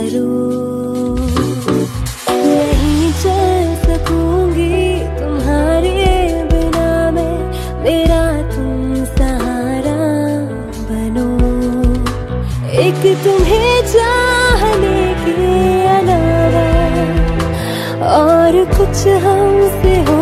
करो। नहीं चल सकूंगी तुम्हारे बिना मैं, मेरा तुम सहारा बनो। एक तुम्हें चाहने के अलावा और कुछ हमसे